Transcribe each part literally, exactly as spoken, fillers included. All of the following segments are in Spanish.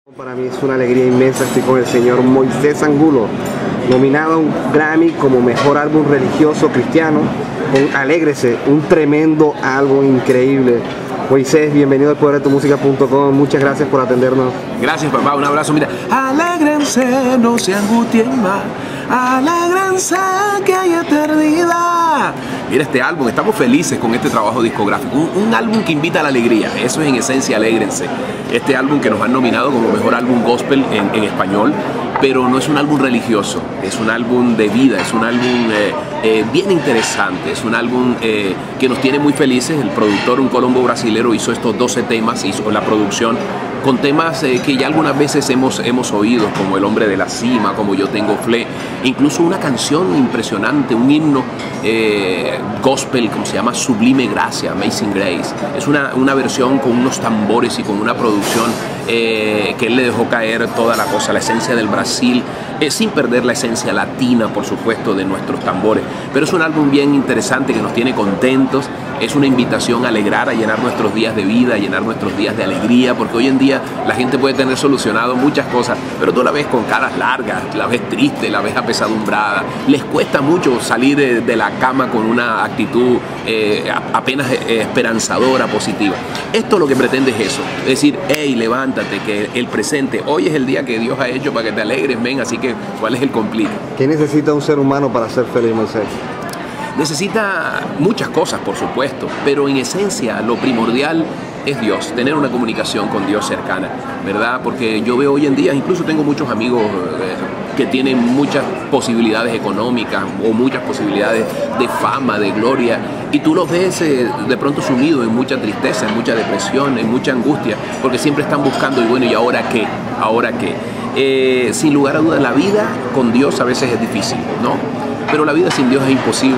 Para mí es una alegría inmensa, estoy con el señor Moisés Angulo, nominado a un Grammy como Mejor Álbum Religioso Cristiano, con Alégrese, un tremendo álbum increíble. Moisés, bienvenido al poder de tu música punto com, muchas gracias por atendernos. Gracias, papá, un abrazo. Mira, alégrense, no se angustien más, alégrense que hay eternidad. Mira este álbum, estamos felices con este trabajo discográfico, un, un álbum que invita a la alegría, eso es en esencia Alégrense. Este álbum que nos han nominado como Mejor Álbum Gospel en, en español, pero no es un álbum religioso, es un álbum de vida, es un álbum eh, eh, bien interesante, es un álbum eh, que nos tiene muy felices. El productor, un colombo brasilero, hizo estos doce temas, hizo la producción con temas eh, que ya algunas veces hemos, hemos oído, como El Hombre de la Cima, como Yo Tengo Fe, incluso una canción impresionante, un himno eh, gospel, como se llama Sublime Gracia, Amazing Grace. Es una, una versión con unos tambores y con una producción eh, que él le dejó caer toda la cosa, la esencia del Brasil, eh, sin perder la esencia latina, por supuesto, de nuestros tambores. Pero es un álbum bien interesante que nos tiene contentos. Es una invitación a alegrar, a llenar nuestros días de vida, a llenar nuestros días de alegría, porque hoy en día la gente puede tener solucionado muchas cosas, pero tú la ves con caras largas, la ves triste, la ves apesadumbrada, les cuesta mucho salir de, de la cama con una actitud eh, apenas eh, esperanzadora, positiva. Esto lo que pretende es eso, es decir, hey, levántate, que el presente, hoy es el día que Dios ha hecho para que te alegres, ven, así que ¿cuál es el complique? ¿Qué necesita un ser humano para ser feliz, Moisés? Necesita muchas cosas, por supuesto, pero en esencia lo primordial es Dios, tener una comunicación con Dios cercana, ¿verdad? Porque yo veo hoy en día, incluso tengo muchos amigos eh, que tienen muchas posibilidades económicas o muchas posibilidades de fama, de gloria, y tú los ves eh, de pronto sumidos en mucha tristeza, en mucha depresión, en mucha angustia, porque siempre están buscando, y bueno, ¿y ahora qué? ¿Ahora qué? Eh, sin lugar a dudas, la vida con Dios a veces es difícil, ¿no? Pero la vida sin Dios es imposible.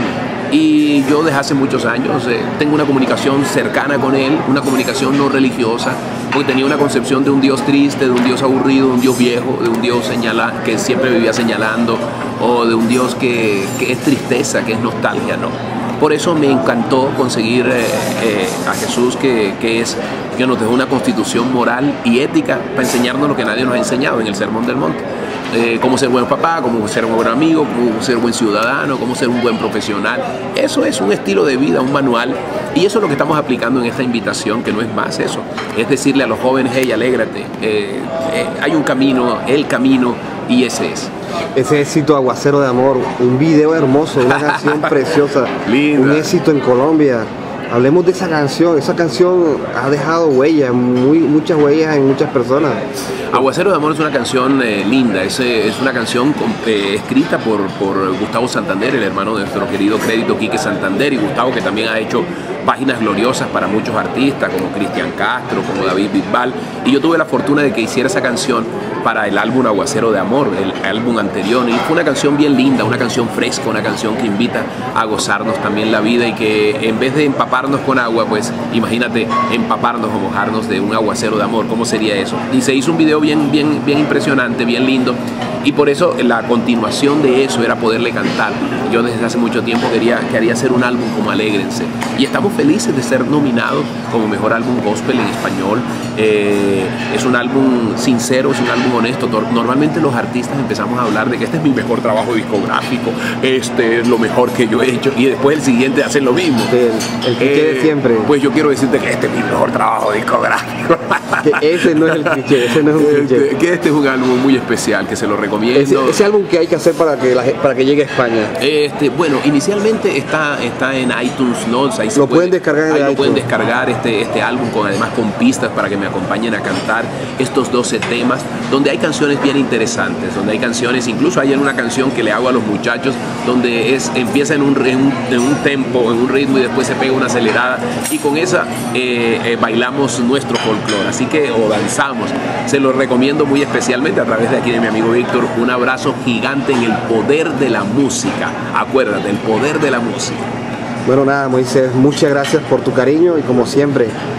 Y yo desde hace muchos años eh, tengo una comunicación cercana con Él, una comunicación no religiosa, porque tenía una concepción de un Dios triste, de un Dios aburrido, de un Dios viejo, de un Dios señala, que siempre vivía señalando, o de un Dios que, que es tristeza, que es nostalgia, ¿no? Por eso me encantó conseguir eh, eh, a Jesús, que, que, es, que nos dejó una constitución moral y ética para enseñarnos lo que nadie nos ha enseñado en el Sermón del Monte. Eh, cómo ser buen papá, cómo ser un buen amigo, cómo ser buen ciudadano, cómo ser un buen profesional. Eso es un estilo de vida, un manual, y eso es lo que estamos aplicando en esta invitación, que no es más eso, es decirle a los jóvenes, hey, alégrate, eh, eh, hay un camino, el camino, y ese es. Ese éxito, Aguacero de Amor, un video hermoso, una canción preciosa, Linda. Un éxito en Colombia. Hablemos de esa canción, esa canción ha dejado huellas, muy, muchas huellas en muchas personas. Aguacero de Amor es una canción eh, linda, es, es una canción eh, escrita por, por Gustavo Santander, el hermano de nuestro querido Crédito Quique Santander, y Gustavo, que también ha hecho páginas gloriosas para muchos artistas como Cristian Castro, como David Bisbal, y yo tuve la fortuna de que hiciera esa canción para el álbum Aguacero de Amor, el álbum anterior, y fue una canción bien linda, una canción fresca, una canción que invita a gozarnos también la vida, y que en vez de empaparnos con agua, pues imagínate empaparnos o mojarnos de un aguacero de amor. ¿Cómo sería eso? Y se hizo un video bien, bien, bien impresionante, bien lindo, y por eso la continuación de eso era poderle cantar. Yo desde hace mucho tiempo quería, quería hacer un álbum como Alégrense, y estamos felices de ser nominados como Mejor Álbum Gospel en español. Eh, es un álbum sincero, es un álbum honesto. Normalmente los artistas empezamos a hablar de que este es mi mejor trabajo discográfico, este es lo mejor que yo he hecho, y después el siguiente hacen lo mismo. El, el que eh, quede siempre. Pues yo quiero decirte que este es mi mejor trabajo discográfico. Que ese no es el cliché, ese no es un cliché. Este, que este es un álbum muy especial, que se lo recomiendo. Ese, ese álbum que hay que hacer para que, la, para que llegue a España. Este, bueno, inicialmente está, está en iTunes, ¿no? Ahí lo puede, pueden descargar en ahí el lo iTunes. pueden descargar este, este álbum, con, además con pistas para que me acompañen a cantar estos doce temas, donde hay canciones bien interesantes, donde hay canciones, incluso hay una canción que le hago a los muchachos, donde es, empieza en un, en un, en un tempo, en un ritmo, y después se pega una acelerada, y con esa eh, eh, bailamos nuestro folclore, así que, o danzamos. Se lo recomiendo muy especialmente a través de aquí de mi amigo Víctor. Un abrazo gigante en el poder de la música. Acuérdate, el poder de la música. Bueno, nada, Moisés, muchas gracias por tu cariño, y como siempre,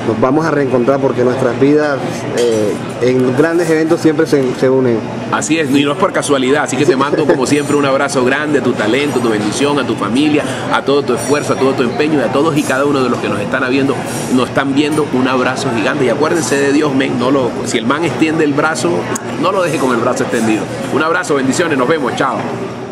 nos vamos a reencontrar porque nuestras vidas eh, en grandes eventos siempre se, se unen. Así es, y no es por casualidad, así que te mando como siempre un abrazo grande a tu talento, tu bendición, a tu familia, a todo tu esfuerzo, a todo tu empeño y a todos y cada uno de los que nos están viendo, nos están viendo, un abrazo gigante. Y acuérdense de Dios, men, no lo, si el man extiende el brazo, no lo deje con el brazo extendido. Un abrazo, bendiciones, nos vemos, chao.